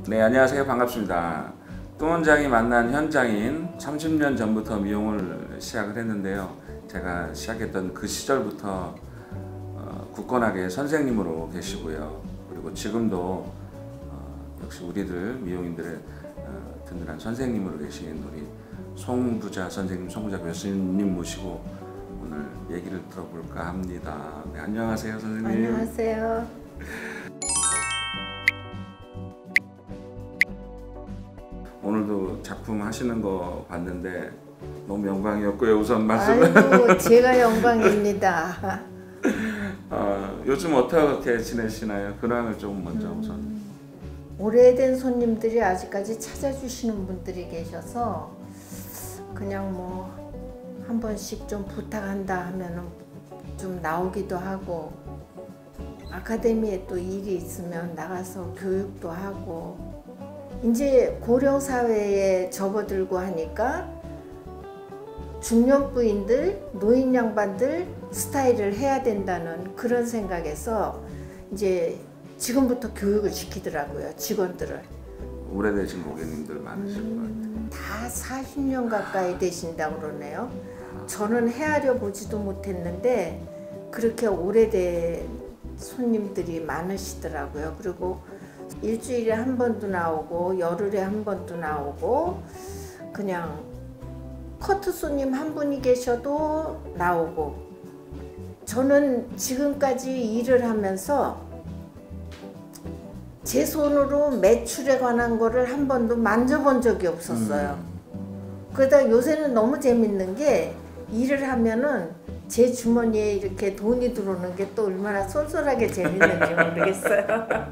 네, 안녕하세요. 반갑습니다. 뚱 원장이 만난 현장인 30년 전부터 미용을 시작을 했는데요. 제가 시작했던 그 시절부터 굳건하게 선생님으로 계시고요. 그리고 지금도 역시 우리들 미용인들의 든든한 선생님으로 계신 우리 송부자 선생님, 송부자 교수님 모시고 오늘 얘기를 들어볼까 합니다. 네, 안녕하세요, 선생님. 안녕하세요. 오늘도 작품 하시는 거 봤는데 너무 영광이었고요. 우선 말씀을. 아이고, 제가 영광입니다. 요즘 어떻게 지내시나요? 근황을 좀 먼저 우선. 오래된 손님들이 아직까지 찾아주시는 분들이 계셔서 그냥 뭐 한 번씩 좀 부탁한다 하면은 좀 나오기도 하고, 아카데미에 또 일이 있으면 나가서 교육도 하고, 이제 고령사회에 접어들고 하니까 중년부인들, 노인 양반들 스타일을 해야 된다는 그런 생각에서 이제 지금부터 교육을 시키더라고요, 직원들을. 오래되신 고객님들 많으실 것 같아요. 다 40년 가까이 되신다고 그러네요. 저는 헤아려 보지도 못했는데 그렇게 오래된 손님들이 많으시더라고요. 그리고 일주일에 한 번도 나오고 열흘에 한 번도 나오고, 그냥 커트 손님 한 분이 계셔도 나오고. 저는 지금까지 일을 하면서 제 손으로 매출에 관한 거를 한 번도 만져본 적이 없었어요. 그러다 요새는 너무 재밌는 게, 일을 하면은 제 주머니에 이렇게 돈이 들어오는 게 또 얼마나 쏠쏠하게 재밌는지 모르겠어요.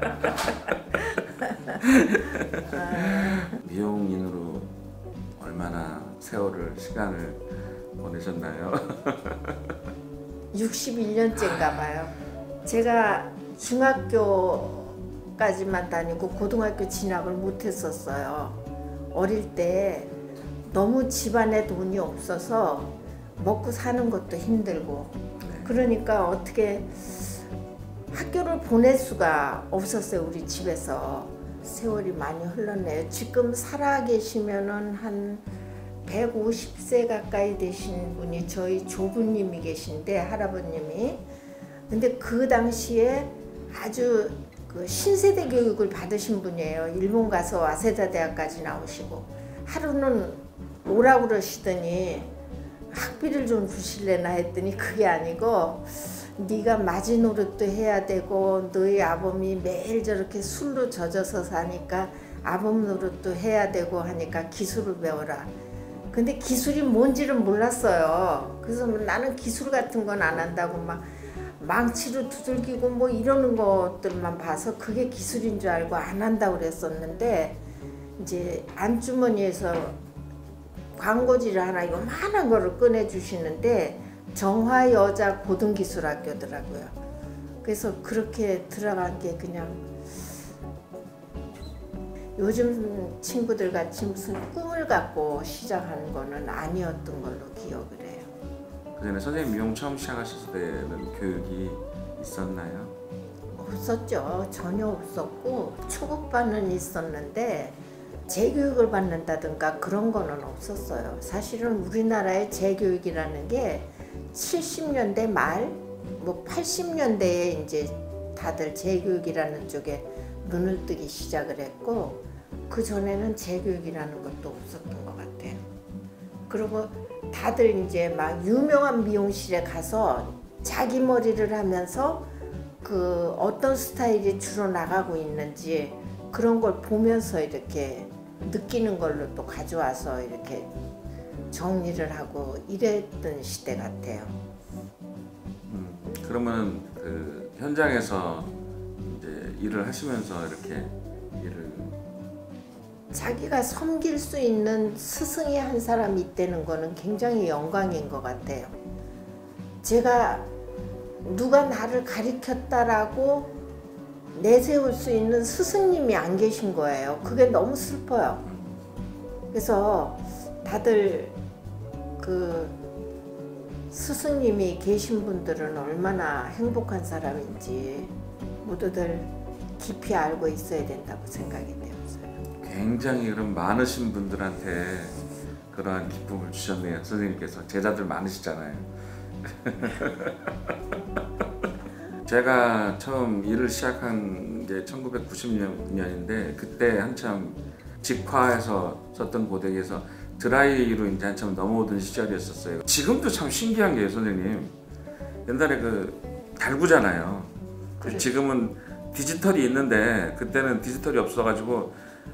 미용인으로 얼마나 세월을 보내셨나요? 61년째인가 봐요. 제가 중학교까지만 다니고 고등학교 진학을 못했었어요. 어릴 때 너무 집안에 돈이 없어서 먹고 사는 것도 힘들고, 그러니까 어떻게 학교를 보낼 수가 없었어요, 우리 집에서. 세월이 많이 흘렀네요. 지금 살아 계시면은 한 150세 가까이 되신 분이 저희 조부님이 계신데, 할아버님이. 근데 그 당시에 아주 그 신세대 교육을 받으신 분이에요. 일본 가서 와세다 대학까지 나오시고, 하루는 오라고 그러시더니 학비를 좀 주실래나 했더니 그게 아니고, 네가 마지노릇도 해야 되고 너희 아범이 매일 저렇게 술로 젖어서 사니까 아범 노릇도 해야 되고 하니까 기술을 배워라. 근데 기술이 뭔지를 몰랐어요. 그래서 나는 기술 같은 건 안 한다고 막 망치로 두들기고 뭐 이러는 것들만 봐서 그게 기술인 줄 알고 안 한다고 그랬었는데, 이제 안주머니에서 광고지를 하나 요만한 거를 꺼내주시는데 정화여자고등기술학교더라고요. 그래서 그렇게 들어간 게, 그냥 요즘 친구들 같이 무슨 꿈을 갖고 시작한 거는 아니었던 걸로 기억을 해요. 그 전에 선생님 미용 처음 시작하셨을 때는 교육이 있었나요? 없었죠. 전혀 없었고, 초급반은 있었는데 재교육을 받는다든가 그런 거는 없었어요. 사실은 우리나라의 재교육이라는 게 70년대 말, 뭐 80년대에 이제 다들 재교육이라는 쪽에 눈을 뜨기 시작을 했고, 그 전에는 재교육이라는 것도 없었던 것 같아요. 그리고 다들 이제 막 유명한 미용실에 가서 자기 머리를 하면서 그 어떤 스타일이 주로 나가고 있는지 그런 걸 보면서 이렇게 느끼는 걸로 또 가져와서 이렇게 정리를 하고 이랬던 시대 같아요. 그러면 그 현장에서 이제 일을 하시면서 이렇게 일을 자기가 섬길 수 있는 스승이 한 사람이 있다는 거는 굉장히 영광인 것 같아요. 제가 누가 나를 가르쳤다라고 내세울 수 있는 스승님이 안 계신 거예요. 그게 너무 슬퍼요. 그래서 다들 그 스승님이 계신 분들은 얼마나 행복한 사람인지 모두들 깊이 알고 있어야 된다고 생각이 되었어요. 굉장히 그럼 많으신 분들한테 그러한 기쁨을 주셨네요. 선생님께서 제자들 많으시잖아요. 제가 처음 일을 시작한 게 1990년인데 그때 한참 직화에서 썼던 고데기에서 드라이로 이제 한참 넘어오던 시절이었었어요. 지금도 참 신기한 게요, 선생님. 옛날에 그 달구잖아요. 그래. 지금은 디지털이 있는데 그때는 디지털이 없어가지고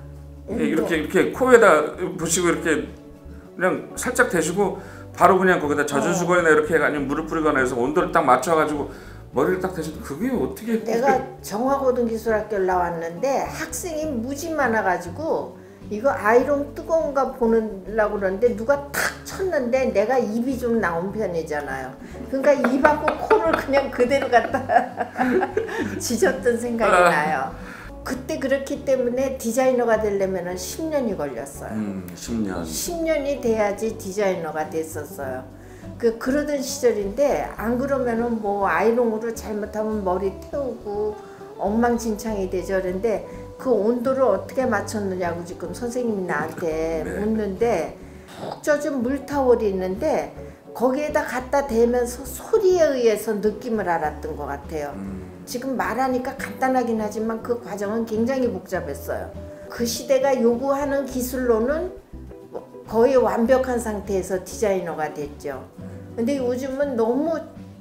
이렇게 코에다 보시고 이렇게 그냥 살짝 대시고 바로 그냥 거기다 젖은 수건이나 이렇게 해가 아니면 물을 뿌리거나 해서 온도를 딱 맞춰가지고 머리를 딱 대시고 그게 어떻게 내가 정화고등기술학교를 나왔는데 학생이 무지 많아가지고 이거 아이롱 뜨거운 거 보려고 그러는데 누가 탁 쳤는데 내가 입이 좀 나온 편이잖아요. 그러니까 입하고 코를 그냥 그대로 갖다 지졌던 생각이 나요. 그때 그렇기 때문에 디자이너가 되려면 10년이 걸렸어요. 10년. 10년이 돼야지 디자이너가 됐었어요. 그러던 시절인데 안 그러면은 뭐 아이롱으로 잘못하면 머리 태우고 엉망진창이 되죠. 그런데 그 온도를 어떻게 맞췄느냐고 지금 선생님이 나한테 묻는데 푹 젖은 물타월이 있는데 거기에다 갖다 대면서 소리에 의해서 느낌을 알았던 것 같아요. 지금 말하니까 간단하긴 하지만 그 과정은 굉장히 복잡했어요. 그 시대가 요구하는 기술로는 거의 완벽한 상태에서 디자이너가 됐죠. 근데 요즘은 너무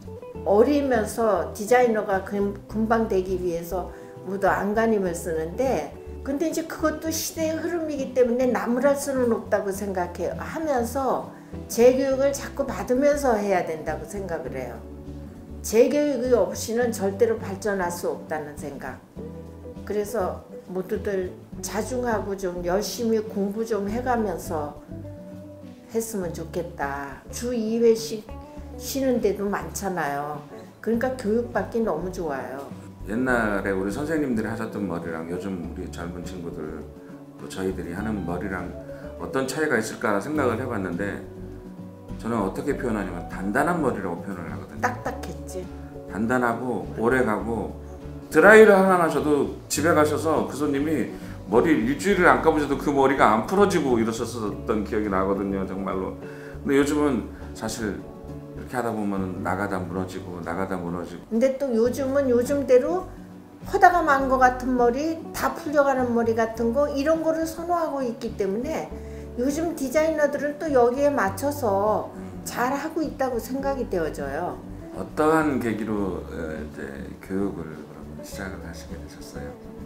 어리면서 디자이너가 금방 되기 위해서 모두 안간힘을 쓰는데 근데 이제 그것도 시대의 흐름이기 때문에 나무랄 수는 없다고 생각해요. 하면서 재교육을 자꾸 받으면서 해야 된다고 생각을 해요. 재교육이 없이는 절대로 발전할 수 없다는 생각. 그래서 모두들 자중하고 좀 열심히 공부 좀 해가면서 했으면 좋겠다. 주 2회씩 쉬는 데도 많잖아요. 그러니까 교육받기 너무 좋아요. 옛날에 우리 선생님들이 하셨던 머리랑 요즘 우리 젊은 친구들 또 저희들이 하는 머리랑 어떤 차이가 있을까 생각을 해봤는데 저는 어떻게 표현하냐면 단단한 머리라고 표현을 하거든요. 딱딱했지. 단단하고 오래가고 드라이를 하나 하셔도 집에 가셔서 그 손님이 머리 일주일을 안 감으셔도 그 머리가 안 풀어지고 이러셨었던 기억이 나거든요. 정말로. 근데 요즘은 사실 이렇게 하다 보면 나가다 무너지고 근데 또 요즘은 요즘대로 허다가 만 거 같은 머리, 다 풀려가는 머리 같은 거 이런 거를 선호하고 있기 때문에 요즘 디자이너들은 또 여기에 맞춰서 잘 하고 있다고 생각이 되어져요. 어떠한 계기로 이제 교육을 그러면 시작을 하시게 되셨어요?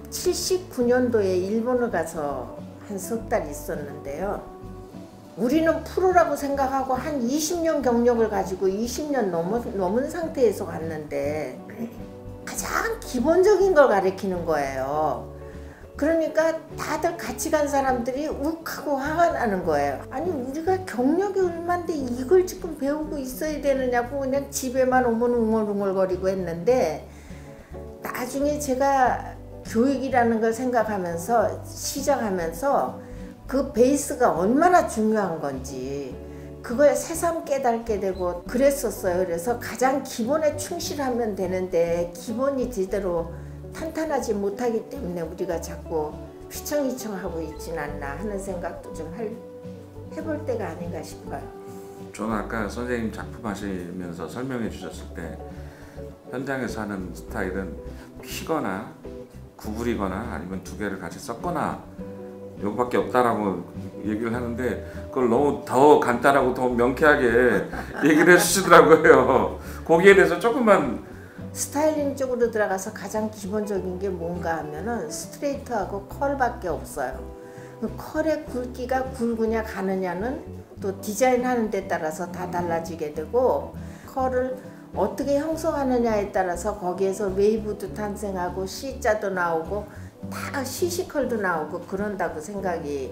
79년도에 일본을 가서 한 석 달 있었는데요. 우리는 프로라고 생각하고 한 20년 경력을 가지고 20년 넘은 상태에서 갔는데 가장 기본적인 걸 가르치는 거예요. 그러니까 다들 같이 간 사람들이 욱하고 화가 나는 거예요. 아니 우리가 경력이 얼만데 이걸 지금 배우고 있어야 되느냐고 그냥 집에만 오면 웅얼웅얼거리고 했는데 나중에 제가 교육이라는 걸 생각하면서 시작하면서 그 베이스가 얼마나 중요한 건지 그걸 새삼 깨닫게 되고 그랬었어요. 그래서 가장 기본에 충실하면 되는데 기본이 제대로 탄탄하지 못하기 때문에 우리가 자꾸 휘청휘청하고 있진 않나 하는 생각도 좀 해볼 때가 아닌가 싶어요. 저는 아까 선생님 작품 하시면서 설명해 주셨을 때 현장에서 하는 스타일은 피거나 구부리거나 아니면 두 개를 같이 섞거나 요거밖에 없다라고 얘기를 하는데 그걸 너무 더 간단하고 더 명쾌하게 얘기를 해주시더라고요. 거기에 대해서 조금만 스타일링 쪽으로 들어가서 가장 기본적인 게 뭔가 하면은 스트레이트하고 컬밖에 없어요. 컬의 굵기가 굵으냐 가느냐는 또 디자인하는 데 따라서 다 달라지게 되고 컬을 어떻게 형성하느냐에 따라서 거기에서 웨이브도 탄생하고 C자도 나오고 다 시시컬도 나오고 그런다고 생각이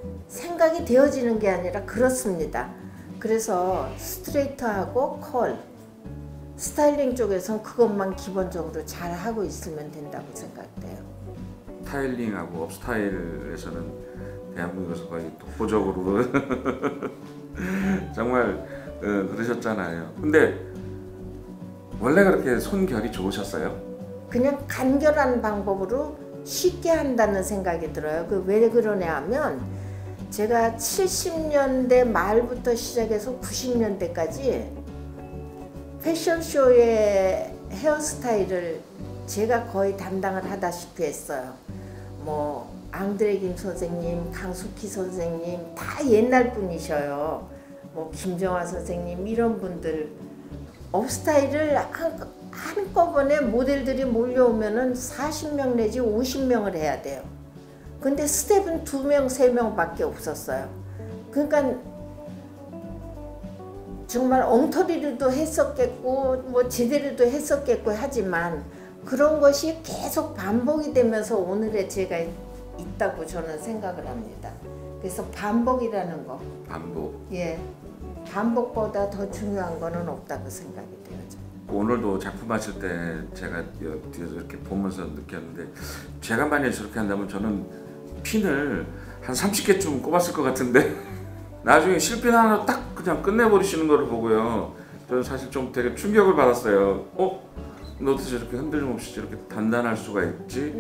되어지는 게 아니라 그렇습니다. 그래서 스트레이트하고 컬 스타일링 쪽에서는 그것만 기본적으로 잘 하고 있으면 된다고 생각돼요. 스타일링하고 업스타일에서는 대한민국에서 거의 독보적으로 정말 그러셨잖아요. 근데 원래 그렇게 손결이 좋으셨어요? 그냥 간결한 방법으로 쉽게 한다는 생각이 들어요. 그 왜 그러냐 하면 제가 70년대 말부터 시작해서 90년대까지 패션쇼의 헤어스타일을 제가 거의 담당을 하다시피 했어요. 뭐 앙드레 김 선생님, 강숙희 선생님 다 옛날 분이셔요. 뭐 김정화 선생님 이런 분들 업스타일을 한꺼번에 모델들이 몰려오면은 40명 내지 50명을 해야 돼요. 근데 스텝은 2명, 3명밖에 없었어요. 그러니까 정말 엉터리로도 했었겠고 뭐 제대로도 했었겠고 하지만 그런 것이 계속 반복이 되면서 오늘의 제가 있다고 저는 생각을 합니다. 그래서 반복이라는 거. 반복. 예. 반복보다 더 중요한 거는 없다고 생각이 돼요. 오늘도 작품 하실 때 제가 뒤에서 이렇게 보면서 느꼈는데 제가 만약에 저렇게 한다면 저는 핀을 한 30개쯤 꼽았을 것 같은데 나중에 실핀 하나 딱 그냥 끝내버리시는 거를 보고요. 저는 사실 좀 되게 충격을 받았어요. 너 어떻게 저렇게 흔들림 없이 저렇게 단단할 수가 있지?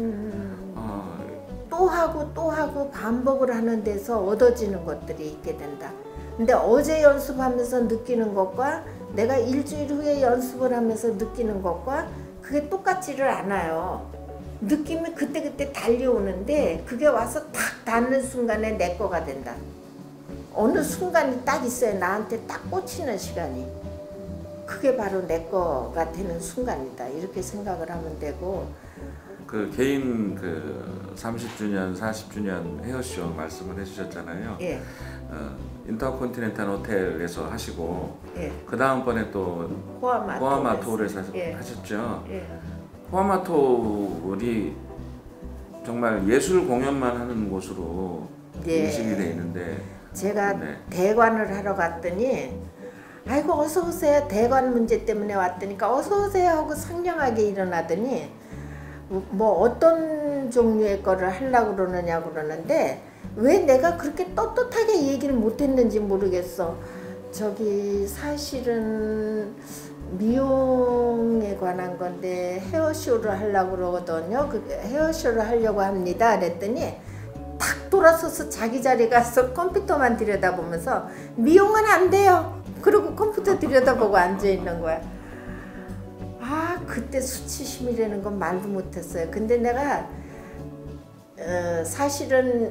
또 하고 또 하고 반복을 하는 데서 얻어지는 것들이 있게 된다. 근데 어제 연습하면서 느끼는 것과 내가 일주일 후에 연습을 하면서 느끼는 것과 그게 똑같지를 않아요. 느낌이 그때그때 달려오는데 그게 와서 탁 닿는 순간에 내 거가 된다. 어느 순간이 딱 있어요. 나한테 딱 꽂히는 시간이. 그게 바로 내 거가 되는 순간이다. 이렇게 생각을 하면 되고. 그 개인 그 30주년, 40주년 헤어쇼 말씀을 해주셨잖아요. 예. 인터컨티넨탈 호텔에서 하시고 예. 그 다음번에 또 호아마토울에서 예. 하셨죠. 예. 호아마토울이 정말 예술 공연만 하는 곳으로 예. 인식이 돼 있는데 제가 네. 대관을 하러 갔더니 아이고 어서 오세요. 대관 문제 때문에 왔더니까 어서 오세요 하고 상냥하게 일어나더니 뭐 어떤 종류의 거를 하려고 그러느냐고 그러는데 왜 내가 그렇게 떳떳하게 얘기를 못했는지 모르겠어. 저기 사실은 미용에 관한 건데 헤어쇼를 하려고 그러거든요. 그 헤어쇼를 하려고 합니다. 그랬더니 탁 돌아서서 자기 자리에 가서 컴퓨터만 들여다보면서 미용은 안 돼요. 그리고 컴퓨터 들여다보고 앉아있는 거야. 아 그때 수치심이라는 건 말도 못했어요. 근데 내가 사실은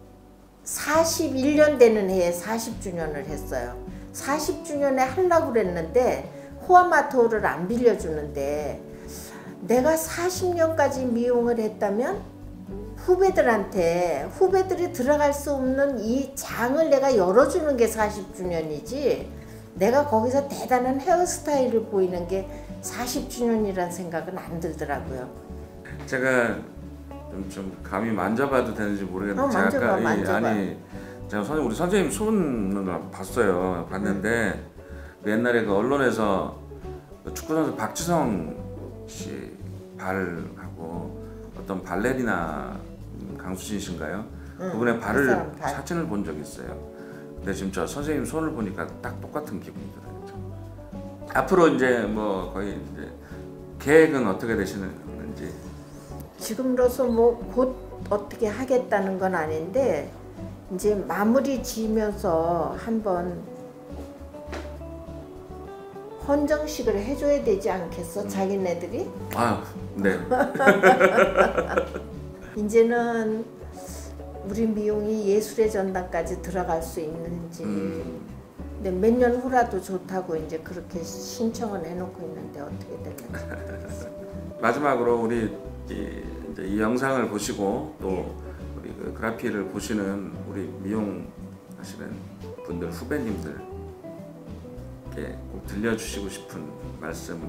41년 되는 해에 40주년을 했어요. 40주년에 하려고 그랬는데 호아마토를 안 빌려주는데 내가 40년까지 미용을 했다면 후배들이 들어갈 수 없는 이 장을 내가 열어주는 게 40주년이지 내가 거기서 대단한 헤어스타일을 보이는 게 40주년이란 생각은 안 들더라고요. 제가 좀 감히 만져봐도 되는지 모르겠는데 만져봐. 제가 우리 선생님 손을 봤는데 옛날에 그 언론에서 축구선수 박지성 씨 발하고 어떤 발레리나 강수진 씨인가요? 그분의 발을 사진을 본 적이 있어요. 근데 지금 저 선생님 손을 보니까 딱 똑같은 기분이 들어요. 앞으로 이제 뭐 거의 이제 계획은 어떻게 되시는지? 지금으로서 뭐 곧 어떻게 하겠다는 건 아닌데 이제 마무리 지으면서 한번 헌정식을 해줘야 되지 않겠어? 자기네들이? 아, 네. 이제는 우리 미용이 예술의 전당까지 들어갈 수 있는지 근데 몇 년 후라도 좋다고 이제 그렇게 신청을 해놓고 있는데 어떻게 될지 마지막으로 우리 이제 이 영상을 보시고 또 우리 그 그라피를 보시는 우리 미용 하시는 분들 후배님들께 꼭 들려주시고 싶은 말씀.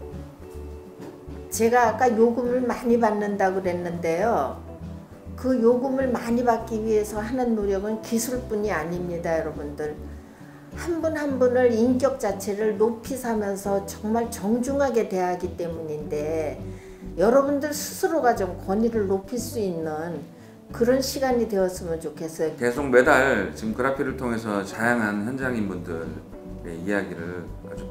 제가 아까 요금을 많이 받는다고 그랬는데요. 그 요금을 많이 받기 위해서 하는 노력은 기술뿐이 아닙니다, 여러분들. 한 분 한 분을 인격 자체를 높이 사면서 정말 정중하게 대하기 때문인데 여러분들 스스로가 좀 권위를 높일 수 있는 그런 시간이 되었으면 좋겠어요. 계속 매달 지금 그라피를 통해서 다양한 현장인분들의 이야기를 아주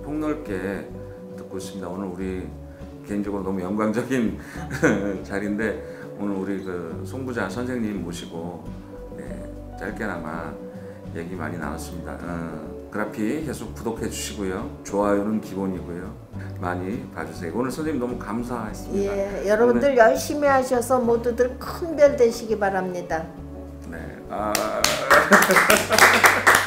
폭넓게 듣고 있습니다. 오늘 우리 개인적으로 너무 영광적인 자리인데 오늘 우리 그 송부자 선생님 모시고 네, 짧게나마 얘기 많이 나눴습니다. 그래픽 계속 구독해 주시고요. 좋아요는 기본이고요. 많이 봐주세요. 오늘 선생님 너무 감사했습니다. 예, 여러분들 열심히 하셔서 모두들 큰 별 되시기 바랍니다. 네.